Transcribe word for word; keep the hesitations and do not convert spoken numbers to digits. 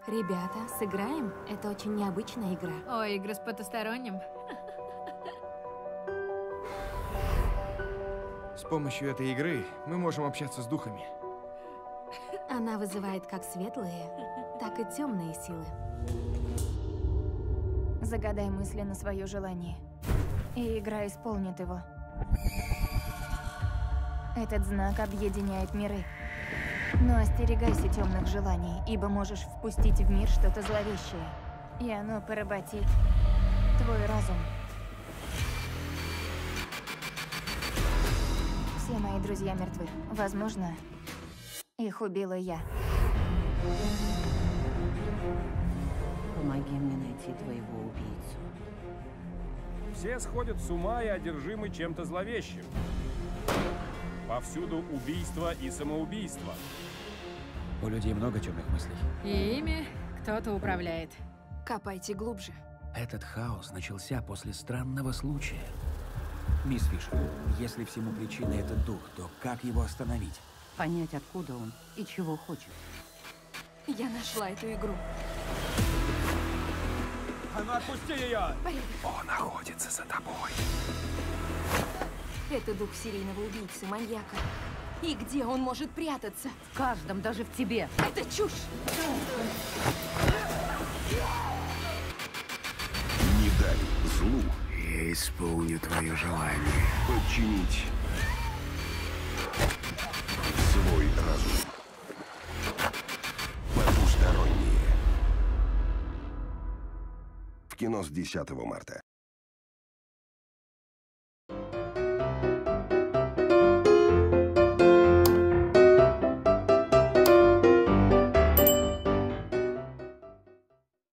Ребята, сыграем? Это очень необычная игра. О, игры с потусторонним. С помощью этой игры мы можем общаться с духами. Она вызывает как светлые, так и темные силы. Загадай мысленно свое желание, и игра исполнит его. Этот знак объединяет миры. Но остерегайся темных желаний, ибо можешь впустить в мир что-то зловещее, и оно поработит твой разум. Все мои друзья мертвы. Возможно, их убила я. Помоги мне найти твоего убийцу. Все сходят с ума и одержимы чем-то зловещим. Повсюду убийство и самоубийство. У людей много темных мыслей. И ими кто-то управляет. Копайте глубже. Этот хаос начался после странного случая. Мисс Фишер, если всему причиной этот дух, то как его остановить? Понять, откуда он и чего хочет. Я нашла эту игру. А ну отпусти ее! Он находится за тобой. Это дух серийного убийцы, маньяка. И где он может прятаться? В каждом, даже в тебе. Это чушь! Не дай злу. Я исполню твое желание. Подчинить свой разум. Потусторонние. В кино с десятого марта.